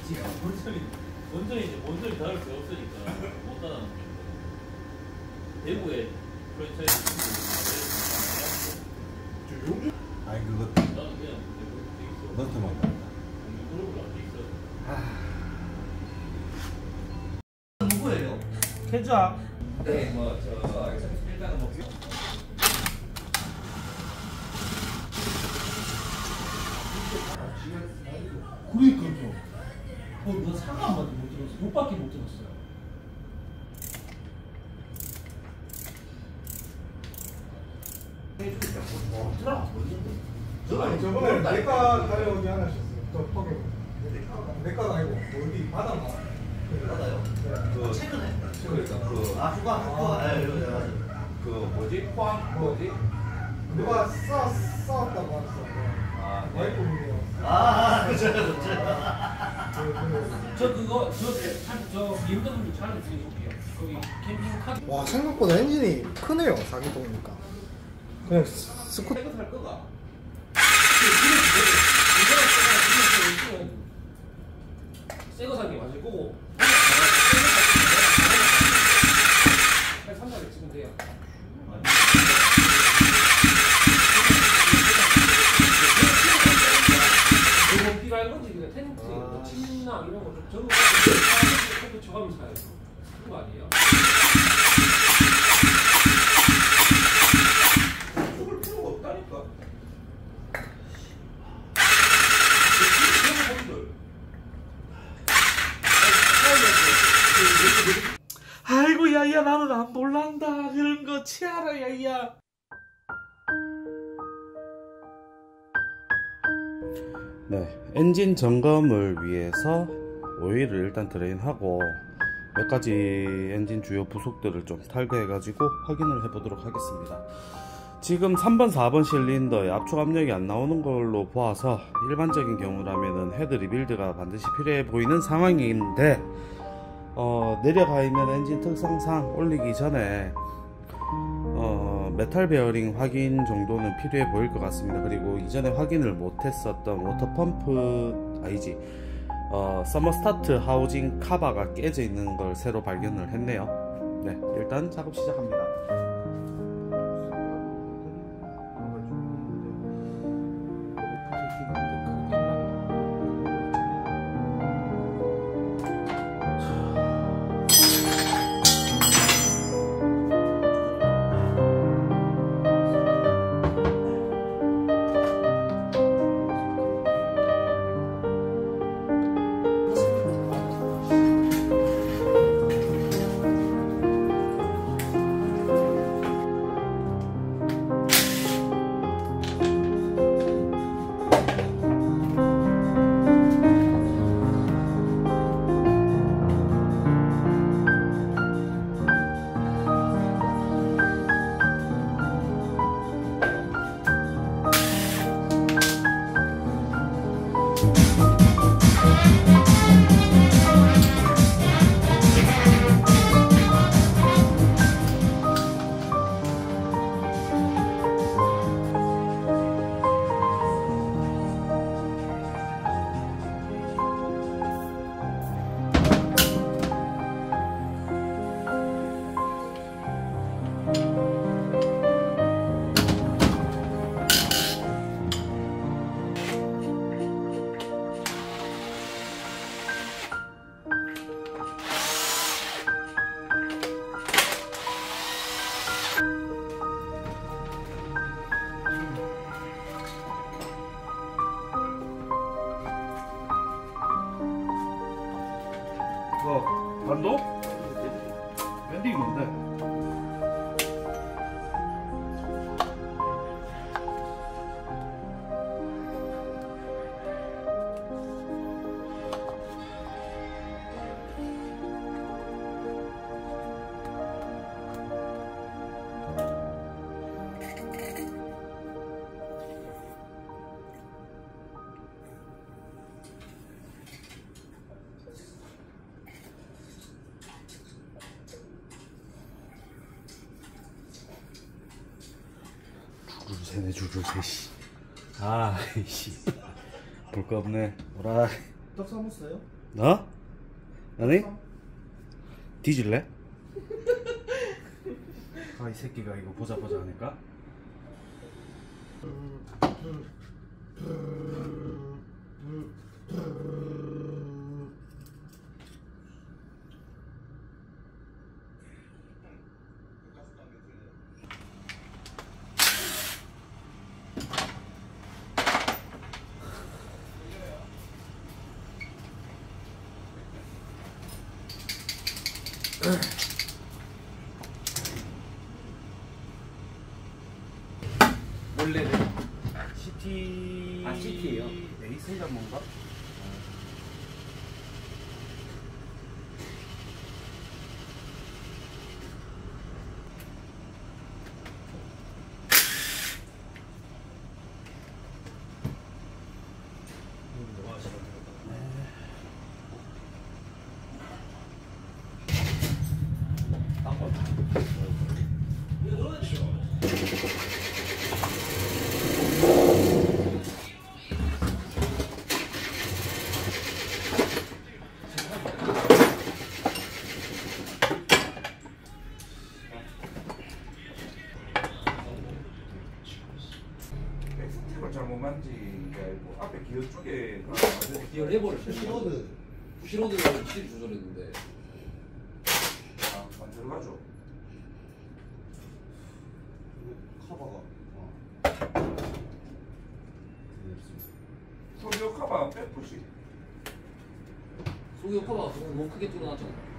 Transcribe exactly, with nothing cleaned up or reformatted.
지금 본점이 본점이 이제 본점이 다를 게 없으니까 못 따라하는 거죠. 대구에 프랜차이즈 아니 그거 나는 그냥 돼 있어. 너트만 그룹으로 안 돼 있어. 누구예요? 캐자. 네, 뭐 저 일단은 뭐 그러니까요. 어, 나 사과 한 마디 못 들었어. 욕밖에 못 들었어요. 아니 저번에 내과 가려오지 않으셨어요? 저 포개 내과가 아니고 어디 바다가 받아요. 네. 최근에. 그러니까 그 아, 휴가 휴가. 아, 그 뭐지? 포항 뭐지? 누가 싸 싸웠다고 하셨어. 아, 네. 와이프분이요. 아, 그죠, 그죠. 저 그거 저저 임대분들 촬영 드려볼게요. 거기 캠핑 카드. 와 생각보다 엔진이 크네요. 사기통이니까. 그냥 스쿠터. 이거 살 거가. 새거 사는 게 맞을 거고. 삼백에 찍으면 돼요. 이거 필요할 건지 그냥 텐트, 뭐 침낭 이런 거좀 적은 거 저감이 사야 돼. 그런 거 아니에요? 죽을 필요가 없다니까. 아이고 야야 나는 안 몰란다 그런 거 치아라 야야. 네, 엔진 점검을 위해서 오일을 일단 드레인하고 몇 가지 엔진 주요 부속들을 좀 탈거해가지고 확인을 해보도록 하겠습니다. 지금 삼 번, 사 번 실린더에 압축 압력이 안 나오는 걸로 보아서 일반적인 경우라면은 헤드 리빌드가 반드시 필요해 보이는 상황인데 어, 내려가 있는 엔진 특성상 올리기 전에 어, 메탈 베어링 확인 정도는 필요해 보일 것 같습니다. 그리고 이전에 확인을 못했었던 워터펌프 아니지 어, 서머스타트 하우징 카바가 깨져 있는 걸 새로 발견을 했네요. 네, 일단 작업 시작합니다. 어, 반도? 밴딩이 뭔데? 세네 줄줄 셋이. 아, 이씨. 볼 거 없네. 오라. 떡 사먹었어요? 어? 아니? 뒤질래? 아, 이 새끼가 이거 보자 보자 하니까. 원래는 시티. 아, 시티예요? 에이스인가 뭔가? 백스텝을 잘못 만진 게 아니고 앞에 기어 쪽에 기어 레버를 시로드. 시로드를 확실히 조절했는데 아, 만들어가죠. 커버가. 어. 소리오 카바 백푸시. 소유 커버가 너무 크게 뚫어놨잖아.